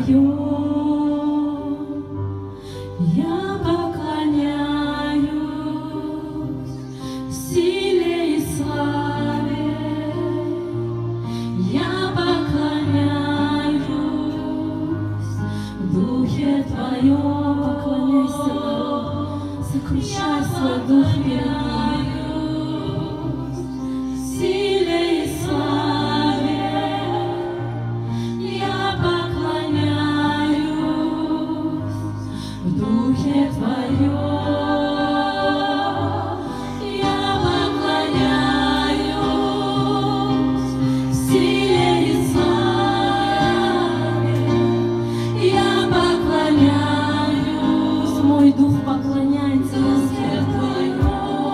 я поклоняюсь силе и славе, я поклоняюсь в Духе Твоем. Поклоняйся, народ, сокрушай свой дух перед Ним. Силе и славе я поклоняюсь в Духе Твоем. Я поклоняюсь силе и славе. Я поклоняюсь, мой дух поклоняется Господу Твоему.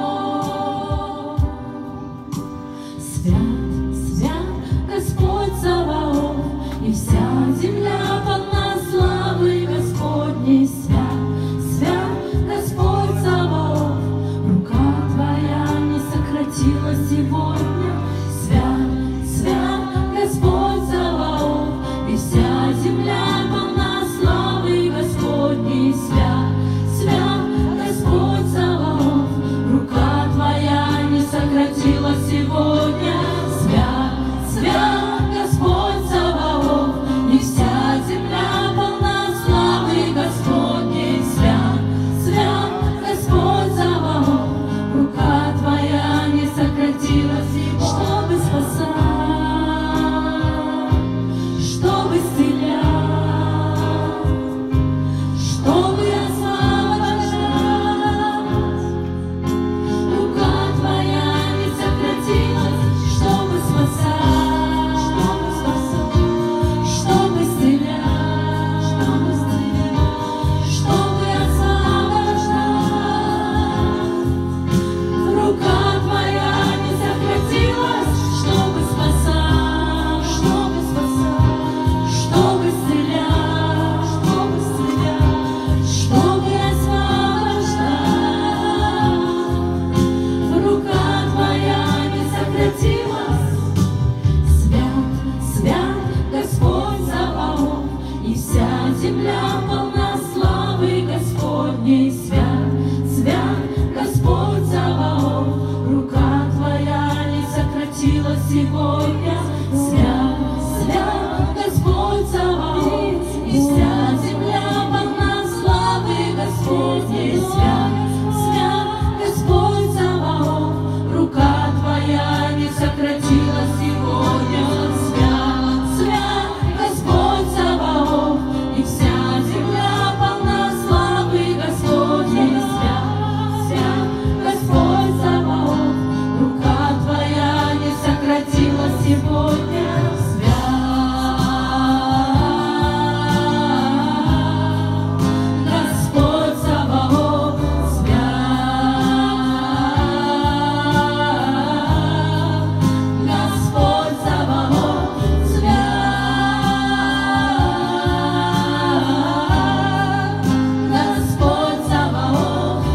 Свят, свят Господь Саваоф, и вся земля полна славы Господней. Свят, свят Господь Саваоф, рука Твоя не сократилась сегодня. Свят, свят Господь Саваоф, и вся земля полна славы Господней. Свят, свят Господь Саваоф, рука Твоя не сократилась сегодня. Свят, свят Господь Саваоф, и вся земля полна славы Господней. Свят, свят Господь Саваоф, рука Твоя не сократилась, чтобы спасать, чтобы исцелять, чтобы освобождать. Рука Твоя не сократилась, чтобы спасать, чтобы исцелять, чтобы освобождать. Рука Твоя не сократилась, чтобы спасать, чтобы исцелять, чтобы освобождать. Рука Твоя не сократилась. Свят, свят Господь Саваоф, и вся земля полна славы Господней. Свят, свят Господь Саваоф, рука Твоя не сократилась сегодня. Свят, свят Господь Саваоф, и вся земля полна славы Господней. Свят, свят Господь Саваоф, рука Твоя не сократилась сегодня. Свят, свят Господь Саваоф, и вся земля полна славы Господней. Свят, свят Господь Саваоф, рука Твоя не сократилась сегодня. Господь Саваоф, Господь Саваоф, Господь Саваоф,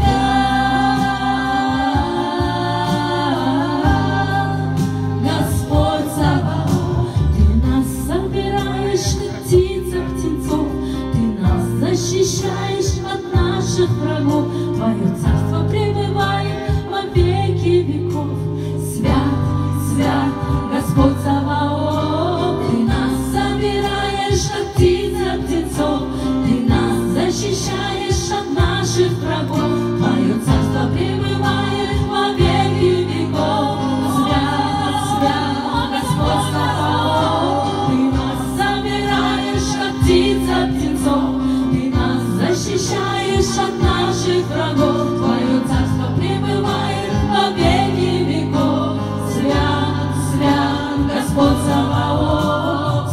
Господь Саваоф, Ты нас собираешь, как птица птенцов, Ты нас защищаешь от наших врагов. Твое царство пребывает во веки веков. Свят, свят Господь Саваоф, Ты нас собираешь, как птица птенцов, Ты нас защищаешь от наших врагов. Твое царство пребывает во веки веков. Свят, свят Господь Саваоф, Ты нас собираешь, как птица птенцов, Ты нас защищаешь от наших врагов. Твое царство пребывает во веки веков. Свят, свят Господь Саваоф,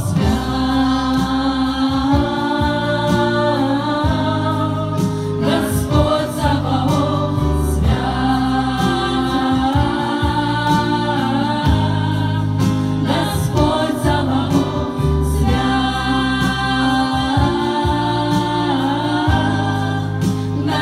свят Господь Саваоф, свят Господь Саваоф, свят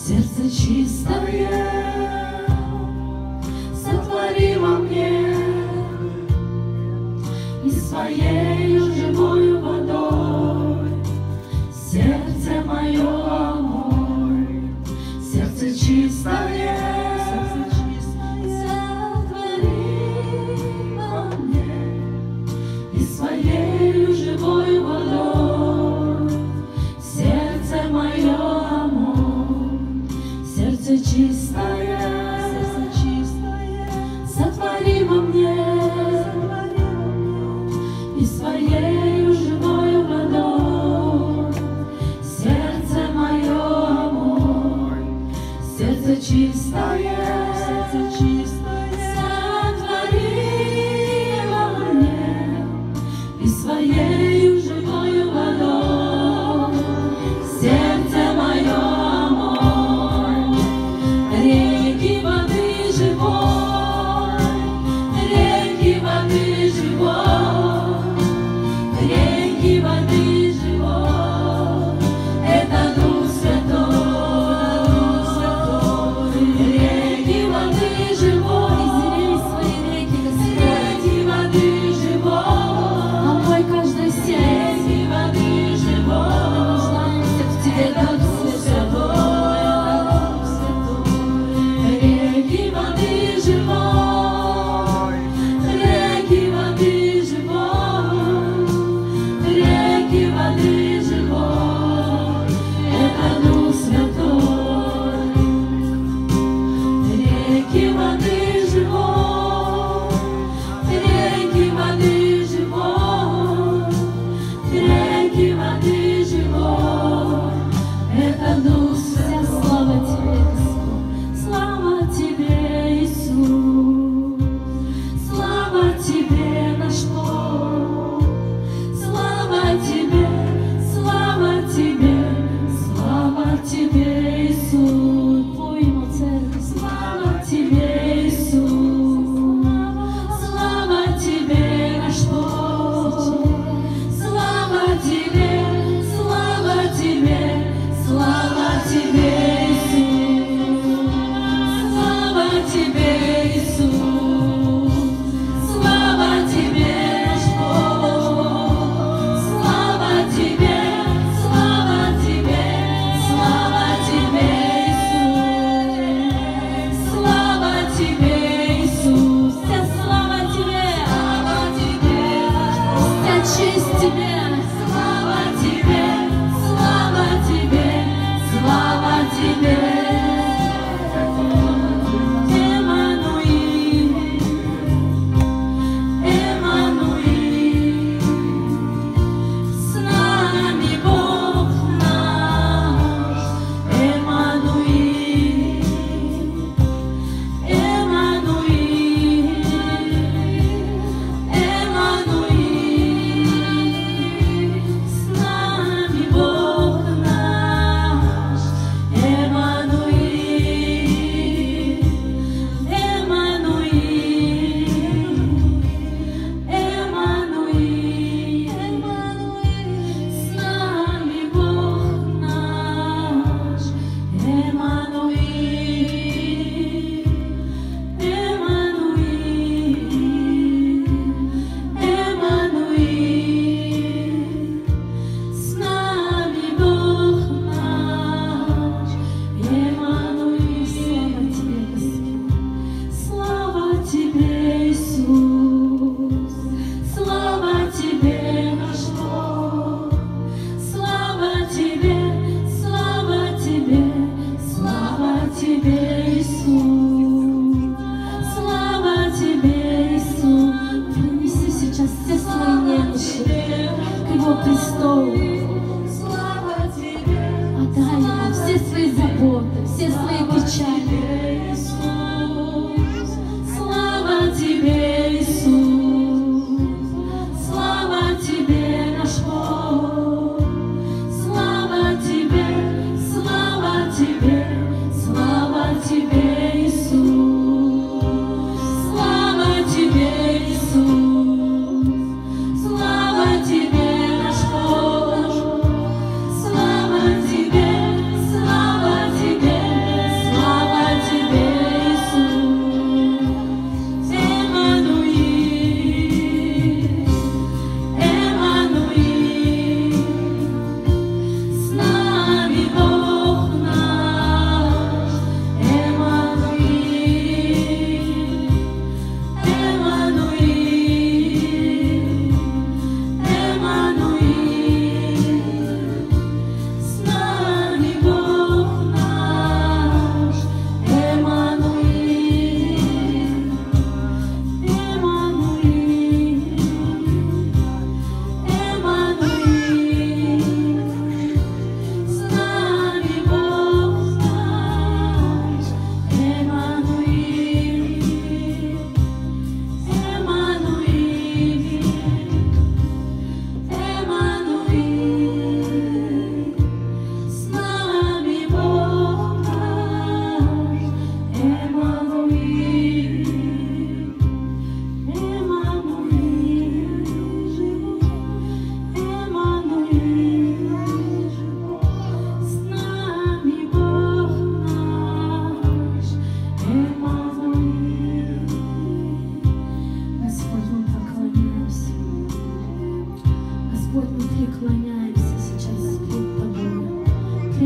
сердце чистое сотвори во мне, и своей живою водой сердце мое омой, сердце чистое сотвори во мне, и своей живою водой сердце мое омой, сердце чистое сотвори во мне, и своей живою водой сердце мое омой, сердце чистое сотвори во мне, и своей живою водой сердце мое омой. Реки воды живой, реки воды живой, реки воды живой, это Дух Святой, реки воды живой, излей свои реки, Господь, реки воды живой, омой каждое сердце, реки воды живой, мы нуждаемся в Тебе, Дух Святой, реки воды живой, реки воды живой, реки воды живой, это Дух Святой, реки воды живой, реки воды живой, реки воды живой, это Дух Святой. Слава Тебе, Господь, слава Тебе, Иисус, слава Тебе, наш Бог, слава Тебе, слава Тебе, слава Тебе, Иисус, Твоему Церковь, слава Тебе, Иисус, слава Тебе, наш Бог, слава Тебе, слава Тебе, слава Тебе, Иисус, слава Тебе, Иисус, слава Тебе, наш Бог, слава Тебе, слава Тебе, слава Тебе, Иисус, слава Тебе, Иисус, вся слава Тебе, вся честь Тебе, слава Тебе, слава Тебе, слава Тебе. Эммануил, Эммануил, с нами Бог наш, Эммануил, Эммануил, Эммануил, с нами Бог наш, Эммануил.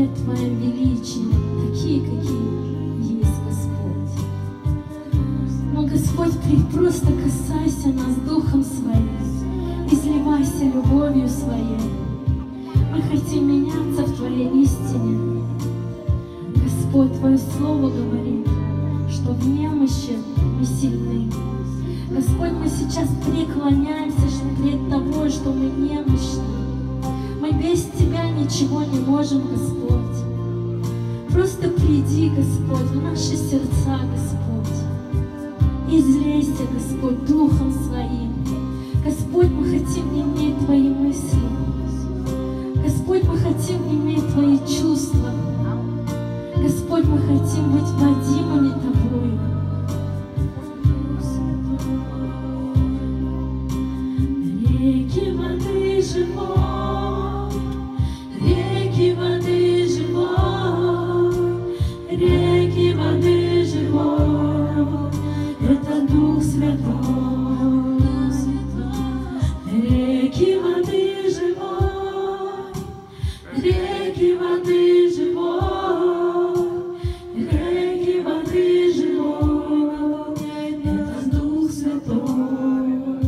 пред Твоим величием, такие, какие есть, Господь. Но, Господь, просто касайся нас Духом Своим, изливайся любовью Своей. Мы хотим меняться в Твоей истине. Господь, Твое Слово говорит, что в немощи мы сильны. Господь, мы сейчас преклоняемся пред Тобой, что мы немощны. Мы без Тебя ничего не можем, Господь. Просто приди, Господь, в наши сердца, Господь. Излейся, Господь, Духом Своим. Господь, мы хотим иметь Твои мысли. Господь, мы хотим иметь Твои чувства. Господь, мы хотим быть водимыми Тобой. Реки воды живой, реки воды живой, реки воды живой, это Дух Святой. Реки воды живой, реки воды живой, реки воды живой, это Дух Святой.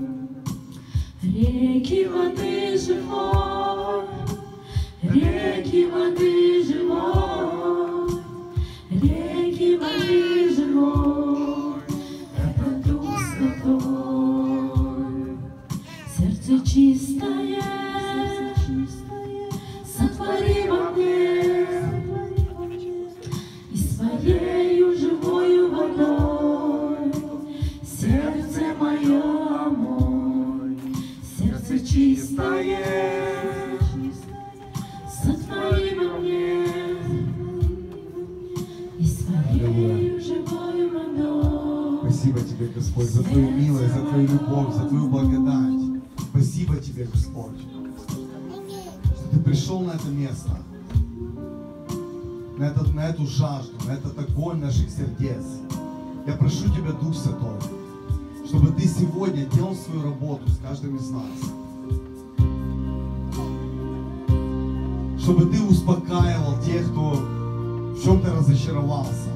Реки воды живой, реки воды живой, реки воды живой, это Дух Святой. Сердце чистое, сотвори во мне, и своею живою водой сердце мое омой. Сердце чистое, сотвори во мне, и своею живою водой. Спасибо Тебе, Господь, за Твою милость, за Твою любовь, за Твою благодать. Спасибо Тебе, Господь, что Ты пришел на это место, на эту жажду, на этот огонь наших сердец. Я прошу Тебя, Дух Святой, чтобы Ты сегодня делал свою работу с каждым из нас. Чтобы Ты успокаивал тех, кто в чем-то разочаровался.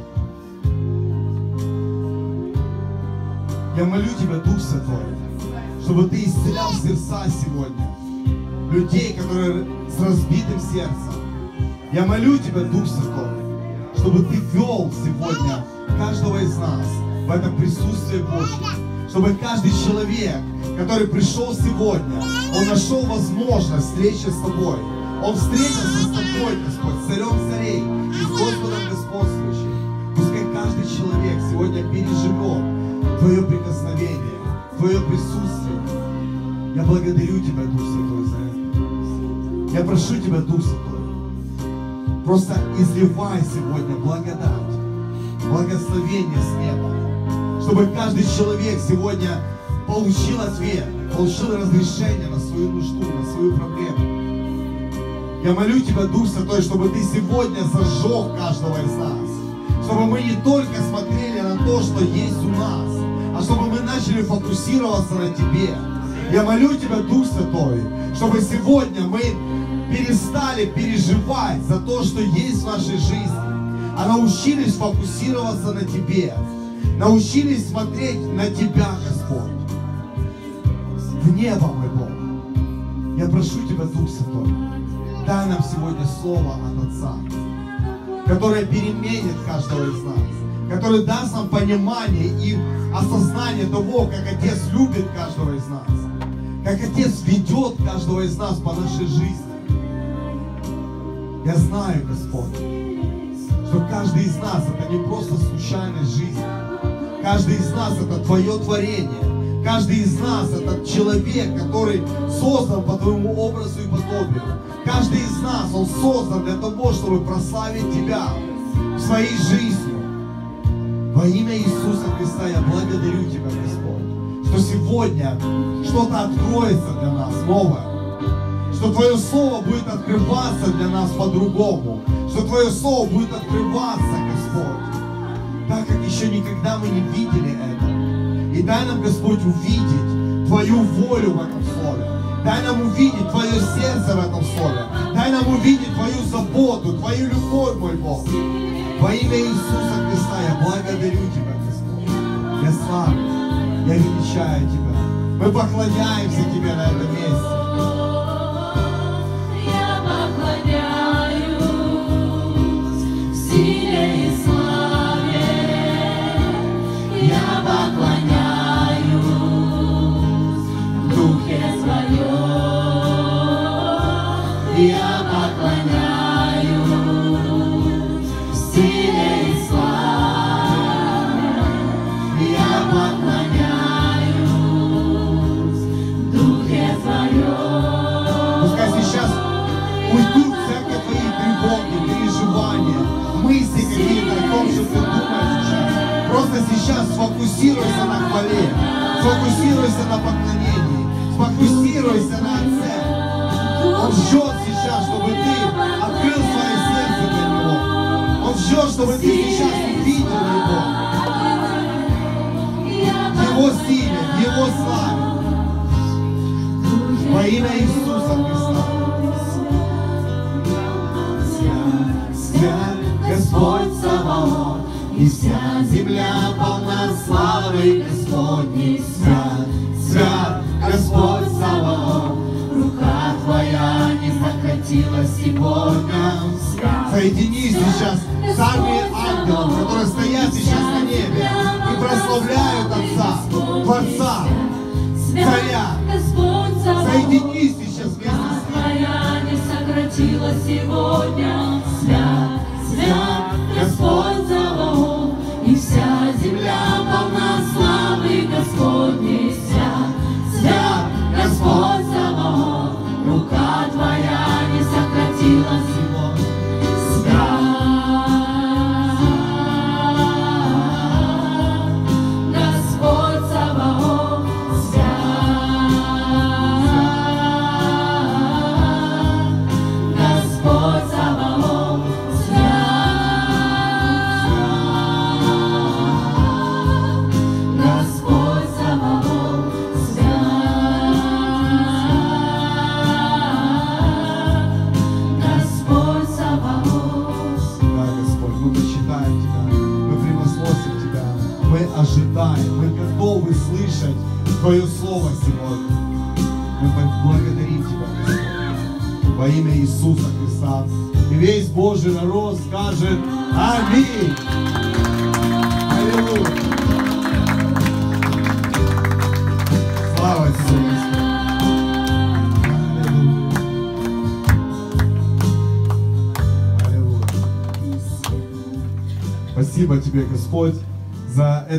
Я молю Тебя, Дух Святой, чтобы Ты исцелял сердца сегодня людей, которые с разбитым сердцем. Я молю Тебя, Дух Святой, чтобы Ты вел сегодня каждого из нас в это присутствие Божье. Чтобы каждый человек, который пришел сегодня, он нашел возможность встречи с Тобой. Он встретился с Тобой, Господь, Царем царей и с Господом господствующим. Пускай каждый человек сегодня переживет Твое прикосновение, Твое присутствие. Я благодарю Тебя, Дух Святой, за это. Я прошу Тебя, Дух Святой, просто изливай сегодня благодать, благословение с неба, чтобы каждый человек сегодня получил ответ, получил разрешение на свою нужду, на свою проблему. Я молю Тебя, Дух Святой, чтобы Ты сегодня зажег каждого из нас, чтобы мы не только смотрели на то, что есть у нас, а чтобы мы начали фокусироваться на Тебе. Я молю Тебя, Дух Святой, чтобы сегодня мы перестали переживать за то, что есть в нашей жизни, а научились фокусироваться на Тебе, научились смотреть на Тебя, Господь, в небо, мой Бог. Я прошу Тебя, Дух Святой, дай нам сегодня слово от Отца, которое переменит каждого из нас, который даст нам понимание и осознание того, как Отец любит каждого из нас, как Отец ведет каждого из нас по нашей жизни. Я знаю, Господь, что каждый из нас это не просто случайность жизни. Каждый из нас это Твое творение. Каждый из нас это человек, который создан по Твоему образу и подобию. Каждый из нас, он создан для того, чтобы прославить Тебя своей жизнью. Во имя Иисуса Христа я благодарю Тебя, Господь, что сегодня что-то откроется для нас новое, что Твое Слово будет открываться для нас по-другому, что Твое Слово будет открываться, Господь, так как еще никогда мы не видели это. И дай нам, Господь, увидеть Твою волю в этом Слове. Дай нам увидеть Твое сердце в этом слове. Дай нам увидеть Твою заботу, Твою любовь, мой Бог. Во имя Иисуса Христа я благодарю Тебя, Господь. Я славлю, я величаю Тебя. Мы поклоняемся Тебе на этом месте. Я поклоняюсь в силе и славе. Я поклоняюсь в Духе Твоем. Я поклоняюсь в силе и славе. Я поклоняюсь в Духе Твоем. Пускай сейчас уйдут всякие Твои тревоги, переживания, мысли какие-то о том, что Ты думаешь сейчас. Просто сейчас сфокусируйся на хвале, сфокусируйся на поклонении, сфокусируйся на Отце. Он ждет сейчас, чтобы ты открыл свое сердце для Него. Он ждет, чтобы ты сейчас увидел Его. В Его силе, в Его славе. Во имя Иисуса Христа. Свят Господь Саваоф, и вся земля полна славы Господней. Свят, свят Господь Саваоф, рука Твоя не сократилась сегодня. Соединись сейчас с армией ангелов, которые стоят сейчас на небе и прославляют Отца, Творца, Царя. Соединись сейчас вместе с ним. Твоя не сократилась сегодня. Свят, свят Господь Саваоф, и вся земля полна славы Господней. Свят, свят Господь Саваоф, рука Твоя не сократилась сегодня. Господь Саваоф, Господь Саваоф, Господь Саваоф, Господь Саваоф. Да, Господь, мы почитаем Тебя, мы превозносим Тебя, мы ожидаем, мы готовы слышать Твое Слово сегодня. Мы благодарим Тебя, Господь, во имя Иисуса Христа. И весь Божий народ скажет Аминь. Аллилуйя. Слава Тебе, Господь. Аллилуйя. Аллилуйя. Спасибо Тебе, Господь, за это.